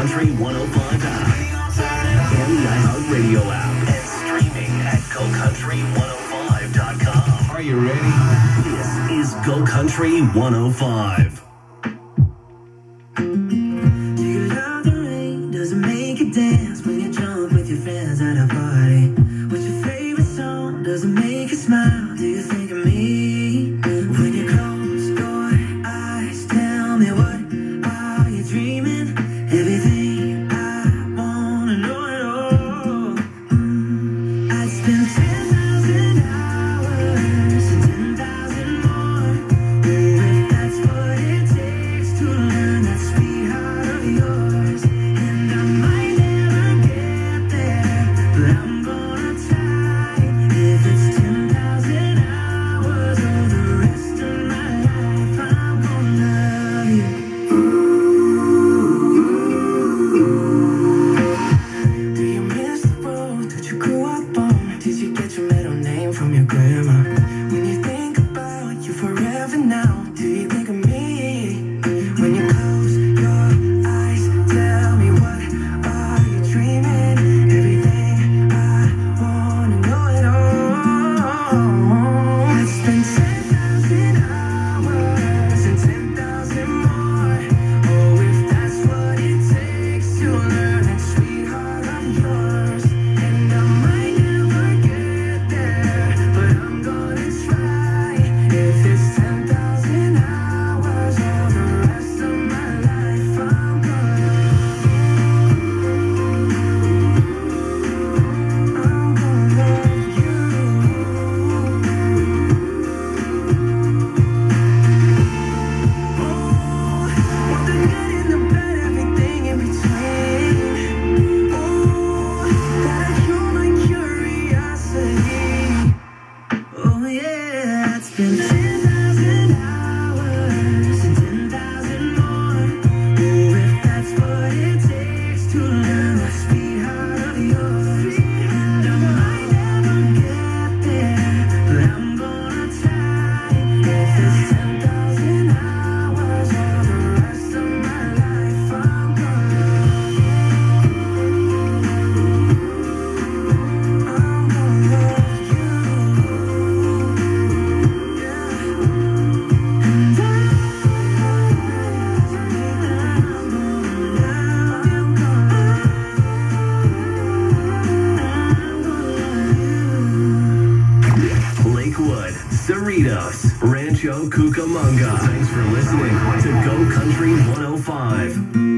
Country 105 app, and the iHeartRadio app, and streaming at GoCountry105.com. Are you ready? This is Go Country 105. Do you love the rain? Does it make you dance when you jump with your friends at a party? What's your favorite song? Does it make you smile? Do you think of me? When you close your eyes, tell me, what are you dreaming? Everything I wanna know it all. I'd spend 10,000 hours and 10,000 more. Oh, if that's what it takes to learn that sweetheart of yours. And I might never get there, but I'm gonna try. If it's 10,000 hours or the rest of my life, I'm gonna love you. Do you miss the road that you grew up on? Did you get your middle name from your grandma? When you think about you forever now, do you think of me? When you close your eyes, tell me, what are you dreaming? Everything I wanna know it all. I'd spend 10,000 hours and 10,000 more. Oh, if that's what it takes to learn that sweetheart of yours. And I might never get there, but I'm gonna try. If it's 10,000 hours or the rest of my life, I'm gonna love you. Oh, want the good and the bad, everything in between. Oh, gotta cure my curiosity. Oh yeah, it's been 10,000 hours and 10,000 more. Oh, if that's what it takes to learn that sweetheart of yours. And I might never get there, but I'm gonna try. If it's 10,000 hours or the rest of my life, I'm gonna love you. Lakewood, Cerritos, Rancho Cucamonga. Thanks for listening to Go Country 105.